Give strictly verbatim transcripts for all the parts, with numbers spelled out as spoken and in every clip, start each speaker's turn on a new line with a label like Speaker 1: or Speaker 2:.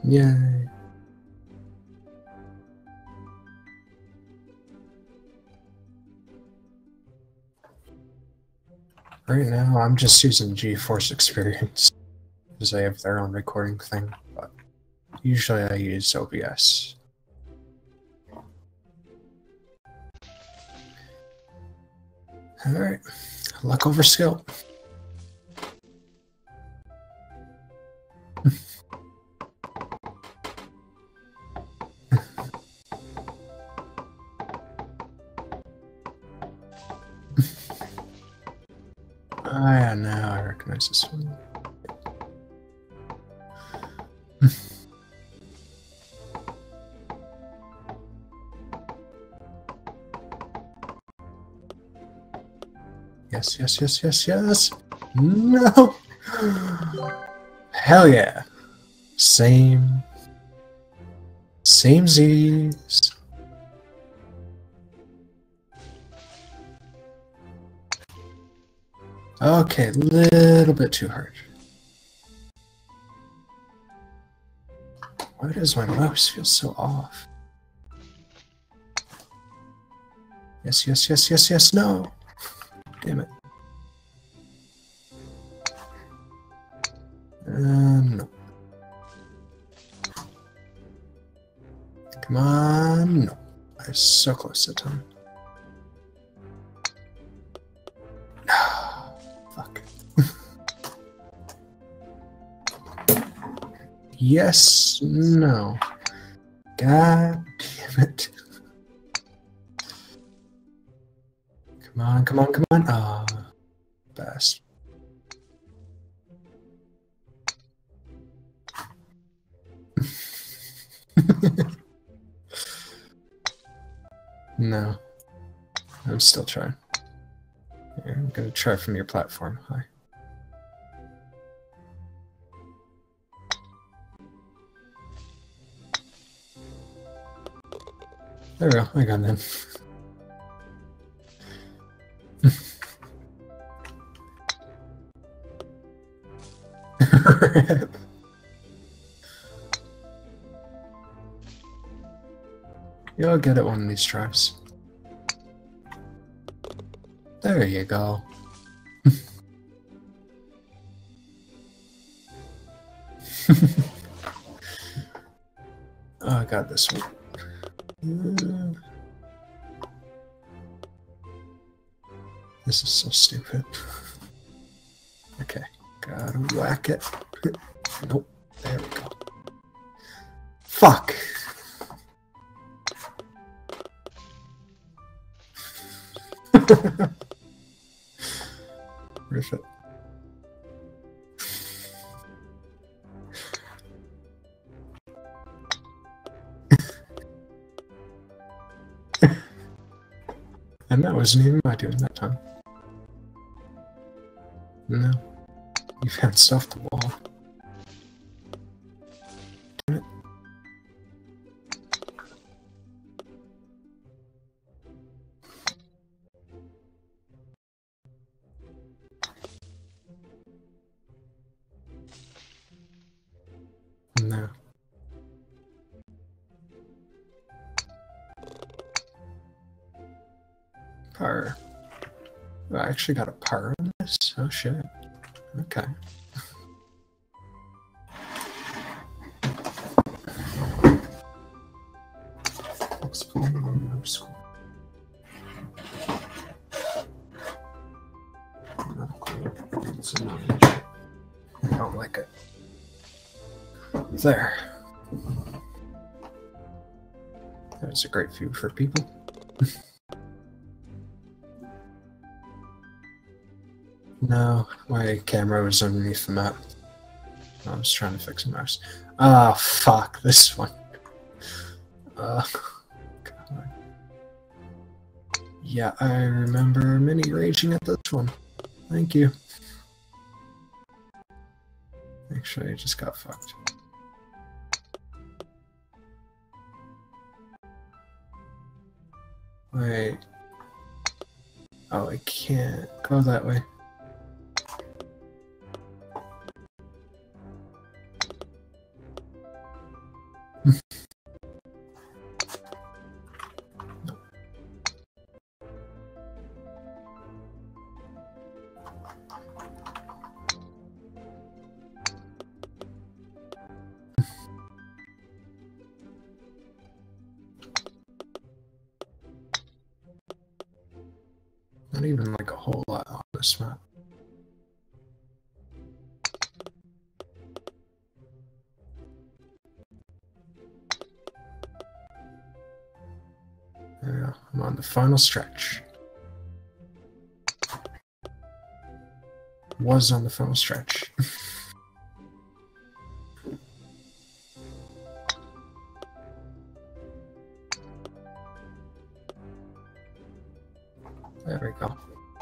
Speaker 1: Yay. Right now, I'm just using GeForce Experience because they have their own recording thing, but usually I use O B S. Alright, luck over skill. Ah, yeah, now I recognize this one. Yes, yes, yes, yes, yes. No! Hell yeah. Same. Same Z's. Okay, a little bit too hard. Why does my mouse feel so off? Yes, yes, yes, yes, yes, no! Damn it. Um, no. Come on, no. I was so close that time. Fuck. Yes, no. God damn it. Come on, come on, come on. Ah, oh, best. No. I'm still trying. Here, I'm gonna try from your platform. Hi. There we go. I got him. You'll get it one of these tries. There you go. Oh, I got this one. Uh, this is so stupid. Okay, gotta whack it. Nope, there we go. Fuck! Rip it. And that wasn't even my doing that time. No. You bounced off the wall. Damn it. No. Power. Oh, I actually got a power on this? Oh shit. Okay. I don't like it. There. That's a great view for people. No, my camera was underneath the map. I was trying to fix a mouse. Ah, oh, fuck, this one. Uh, God. Yeah, I remember mini raging at this one. Thank you. Actually, I just got fucked. Wait. Oh, I can't go that way. Not even like a whole lot on this map. There we go. I'm on the final stretch. Was on the final stretch. There we go.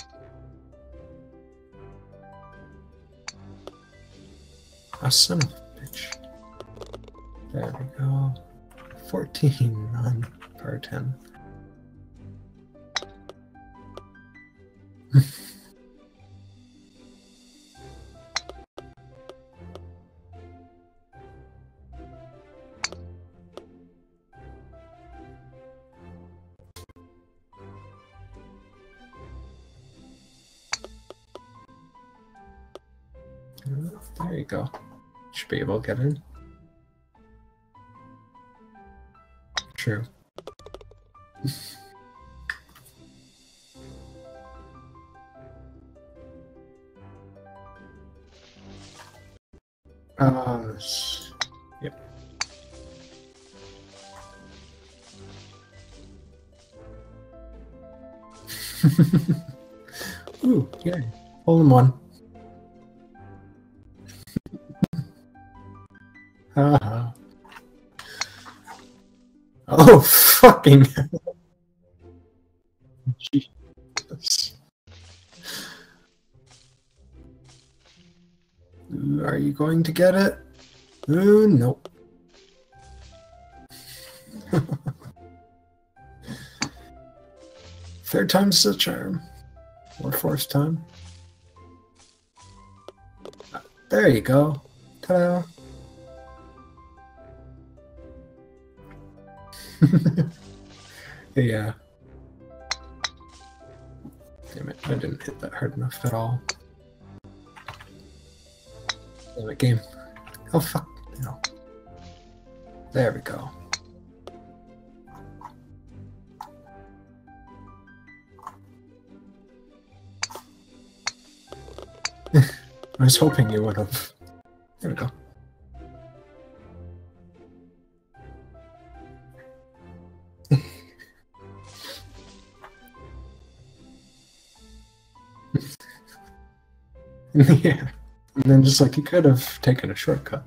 Speaker 1: A son of a bitch. There we go. fourteen on par ten. There you go. Should be able to get in. True. uh, yep. Ooh, yay. Hole in one. Uh-huh. Oh, fucking Jesus. Are you going to get it? Ooh, nope. Third time's the charm. Or fourth time. There you go. Ta-da. Yeah. Damn it, I didn't hit that hard enough at all. Damn it, game. Oh, fuck. No. There we go. I was hoping you would have. There we go. Yeah. And then just like you could have taken a shortcut.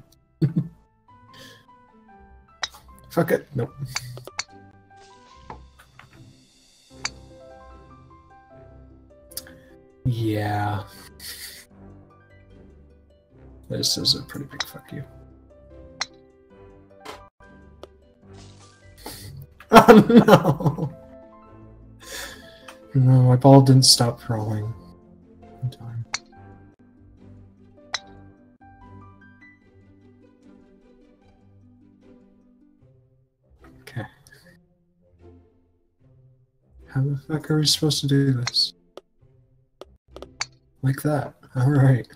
Speaker 1: Fuck it. Nope. Yeah. This is a pretty big fuck you. Oh no! No, my ball didn't stop rolling in time. Okay. How the fuck are we supposed to do this? Like that. Alright.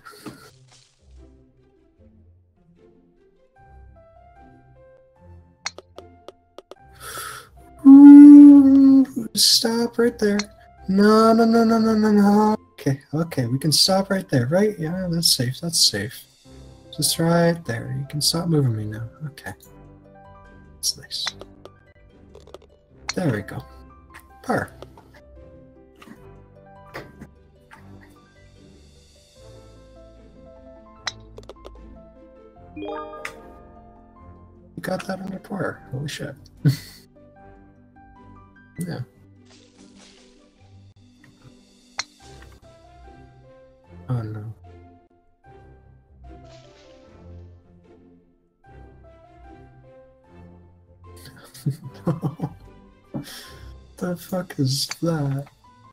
Speaker 1: Stop right there. No, no, no, no, no, no, no. Okay, okay, we can stop right there, right? Yeah, that's safe, that's safe. Just right there. You can stop moving me now. Okay. That's nice. There we go. Par. You got that on your par. Holy shit. Yeah. Oh no. No. The fuck is that?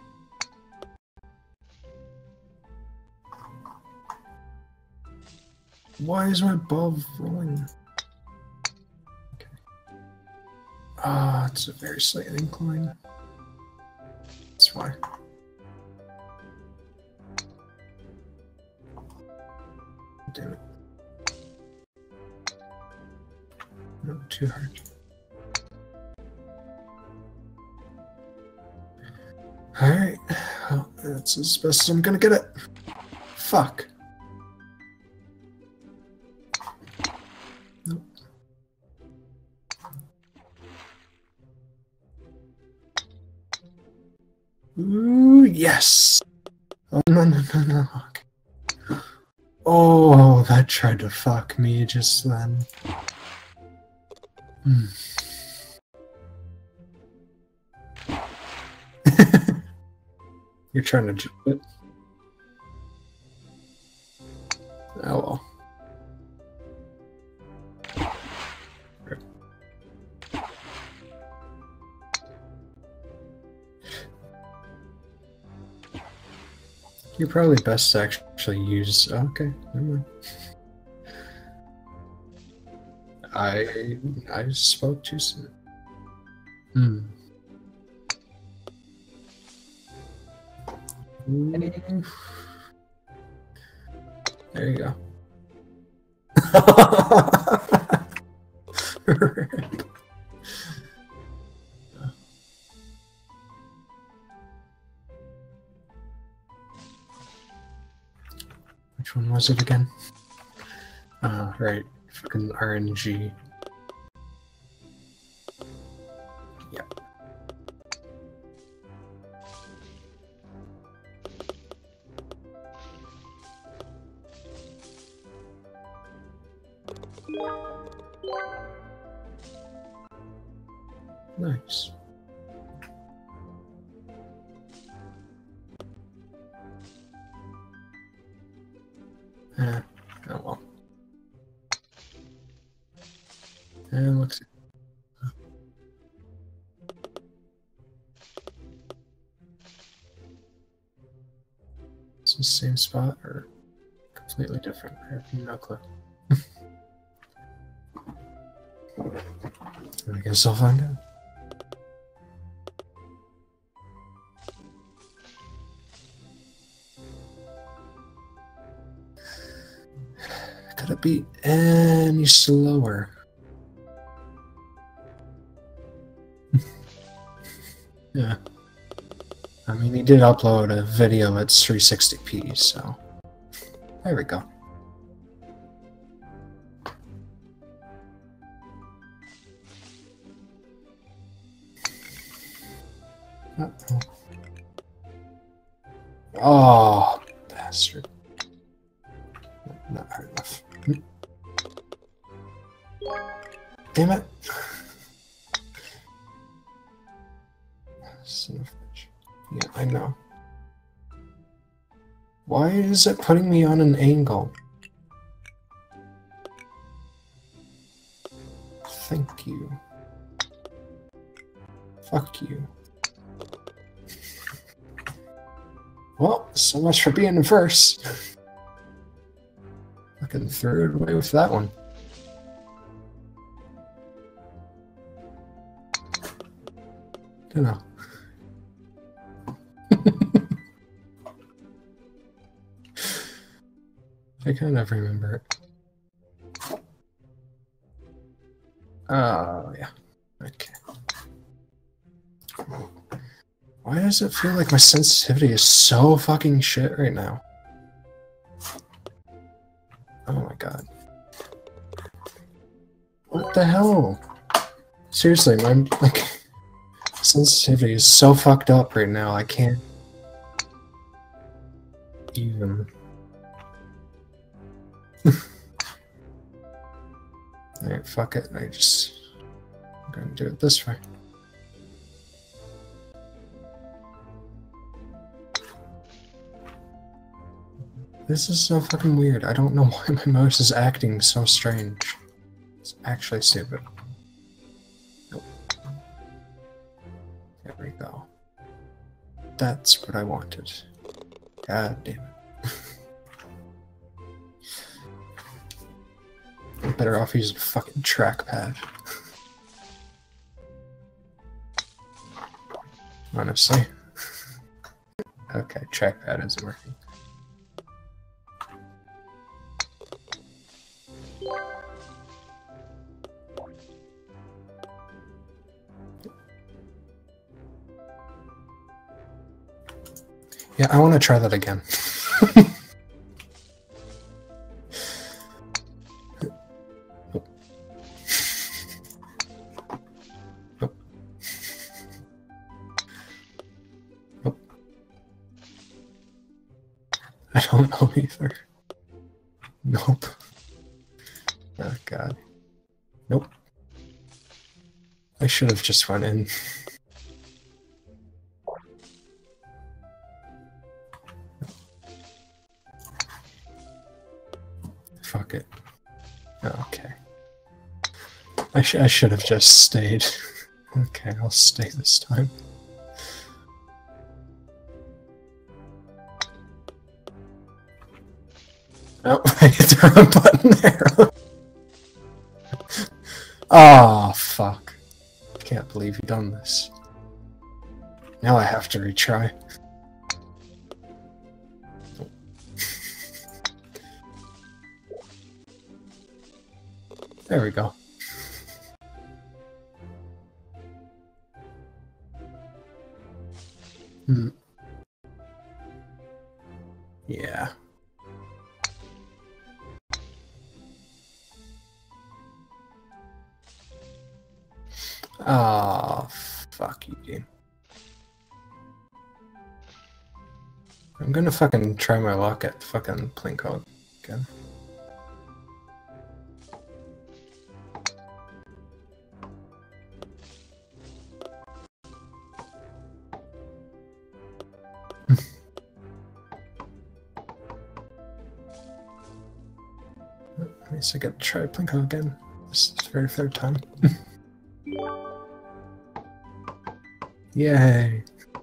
Speaker 1: Why is my ball rolling? Okay. Ah, oh, it's a very slight incline. That's why. Damn it. Not too hard. Alright. Well, That's as best as I'm gonna get it. Fuck. Nope. Ooh, yes. Oh, no, no, no, no. Okay. Oh, that tried to fuck me just then. Hmm. You're trying to jump it. Oh well. Rip. You're probably best to actually use. Oh, okay, never mind. I I spoke too soon. Hmm. There you go. Which one was it again? Uh, right. Fucking R N G. Yep. Nice. Uh, oh well. And let's see. It's the same spot or completely different? I have no clue. I guess I'll find out. Could it be any slower? Yeah. I mean, he did upload a video at three sixty p, so there we go. Uh-oh. Oh, bastard. Not hard enough. Damn it. Son of a bitch. Yeah, I know. Why is it putting me on an angle? Thank you. Fuck you. Well, so much for being first. Fucking threw it away with that one. Don't know. I kind of remember it. Oh, yeah. Okay. Why does it feel like my sensitivity is so fucking shit right now? Oh my god. What the hell? Seriously, my like sensitivity is so fucked up right now. I can't even. Alright, fuck it. I just I'm gonna do it this way. This is so fucking weird. I don't know why my mouse is acting so strange. It's actually stupid. Nope. There we go. That's what I wanted. God damn it. I'm better off using a fucking trackpad. Honestly. Okay, trackpad isn't working. Yeah, I want to try that again. I don't know either. Nope. Oh god. Nope. I should have just went in. Fuck it. Okay. I, sh I should have just stayed. Okay, I'll stay this time. Oh, I hit the wrong button there. Oh, fuck. Can't believe you've done this. Now I have to retry. There we go. Hmm. Yeah. Oh, fuck you, game. I'm gonna fucking try my luck at fucking Plinko again. At least I get to try Plinko again. This is the very third time. Yay!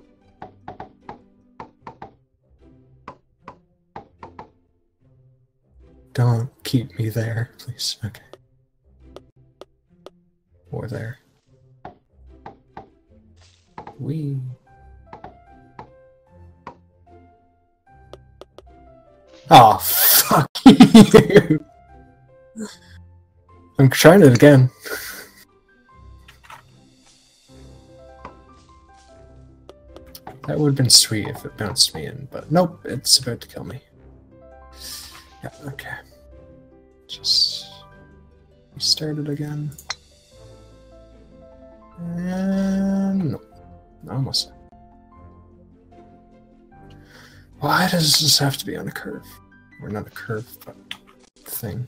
Speaker 1: Don't keep me there, please. Okay. Or there. Wee. Oh, fuck you! I'm trying it again. That would have been sweet if it bounced me in, but nope, it's about to kill me. Yeah, okay. Just restart it again. And nope. Almost. Why does this have to be on a curve? Or not a curve, but thing.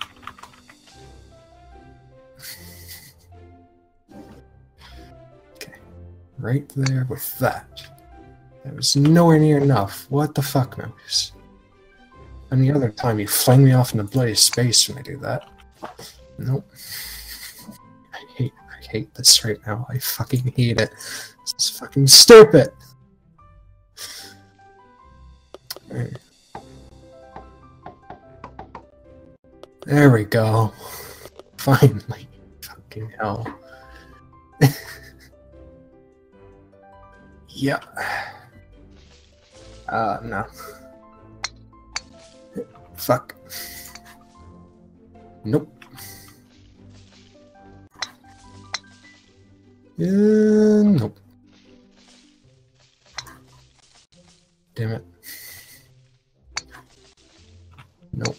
Speaker 1: Okay. Right there with that. That was nowhere near enough. What the fuck, Mouse? And the other time you fling me off into bloody space when I do that. Nope. I hate I hate this right now. I fucking hate it. This is fucking stupid. Right. There we go. Finally. Fucking hell. Yeah. Uh, no. Fuck. Nope. Yeah, nope. Damn it. Nope.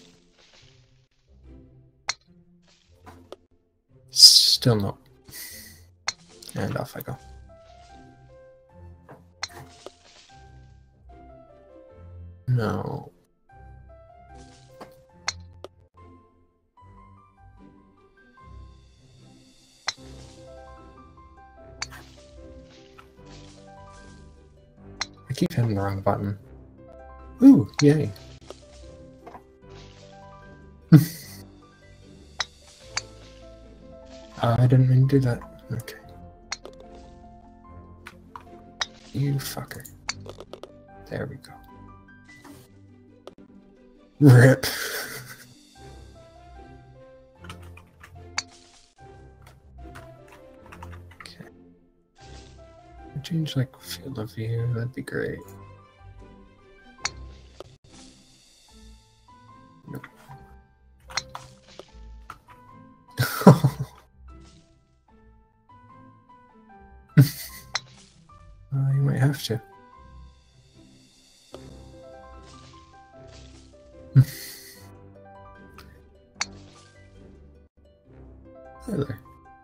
Speaker 1: Still nope. And off I go. No. I keep hitting the wrong button. Ooh, yay. uh, I didn't mean to do that. Okay. You fucker. There we go. Rip. Okay. Change like field of view, that'd be great. Nope. uh, you might have to. Hi there.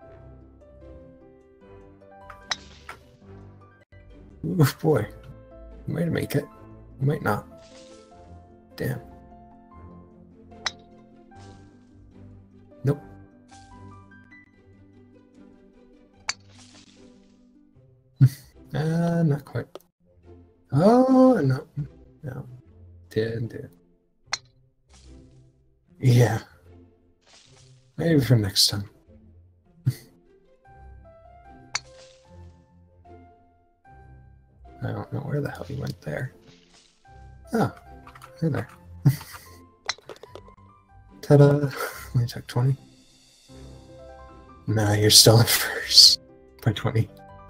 Speaker 1: Oof, boy. You might make it. You might not. Damn. Nope. uh, not quite. Oh, no. No. Did, did. Yeah. Maybe for next time. I don't know where the hell he went there. Oh, hey there. Ta-da! Only took twenty. Nah, you're still in first by twenty.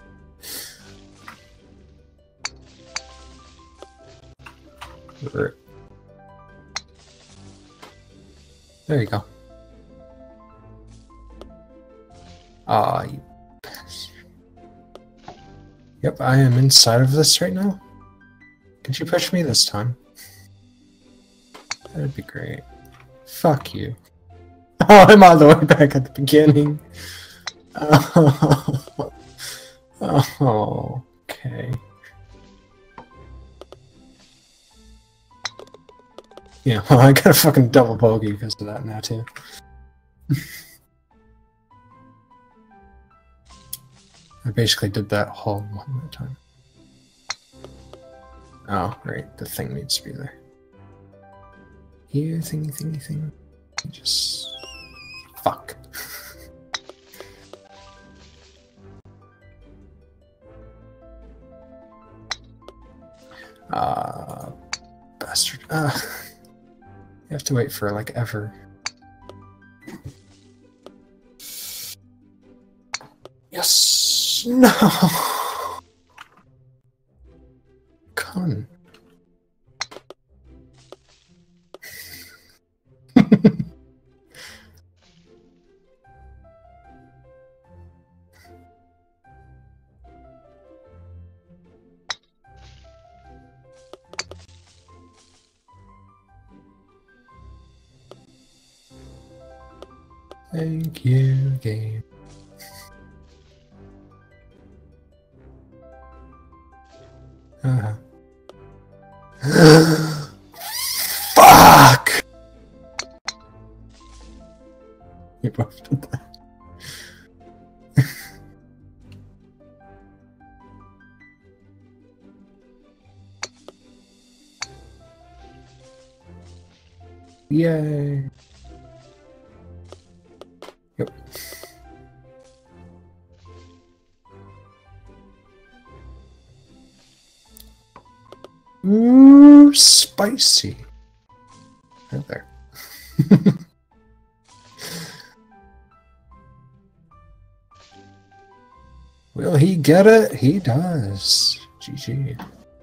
Speaker 1: There you go. Ah, you bastard. Yep, I am inside of this right now. Could you push me this time? That'd be great. Fuck you. Oh, I'm all the way back at the beginning. Oh, oh okay. Yeah, well, I got a fucking double bogey because of that now, too. I basically did that whole one at a time. Oh, right, the thing needs to be there. Here, thingy, thingy, thing. Just... fuck. Ah, uh, bastard. Uh, you have to wait for, like, ever. Yes! No! Con. Thank you, game. Uh-huh. Fuck! You both did that. Yay! Yep. Ooh, spicy. Right there. Will he get it? He does. G G.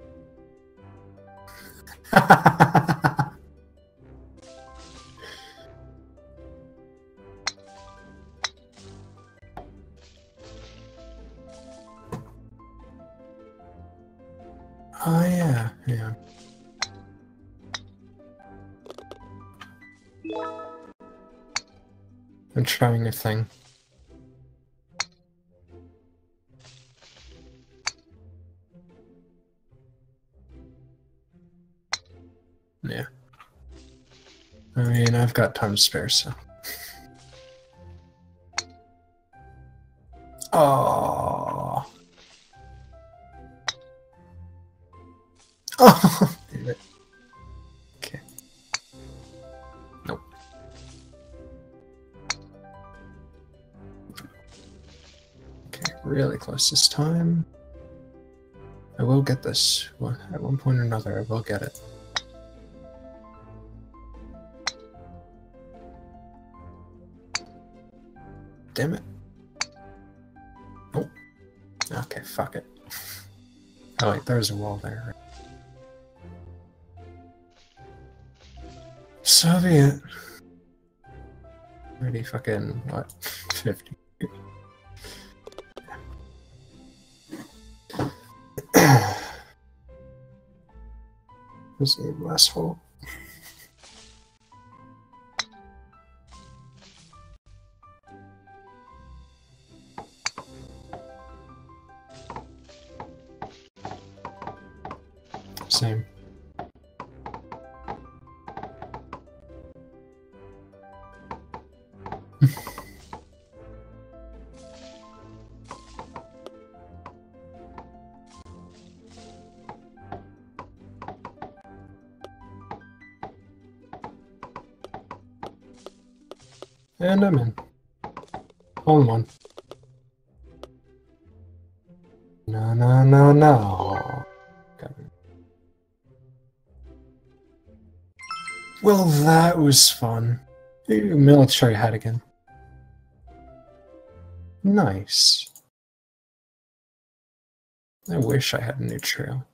Speaker 1: Oh yeah, yeah. I'm trying a thing. Yeah. I mean, I've got time to spare, so. Oh. Oh, damn it. Okay. Nope. Okay, really close this time. I will get this. Well, at one point or another, I will get it. Damn it. Oh. Okay, fuck it. Oh wait, there's a wall there. So be it. Already fucking, what, fifty? Was the last hole? same. And I'm in. On one. No, no, no, no. Got it. Well, that was fun. Ooh, military hat again. Nice. I wish I had a new trail.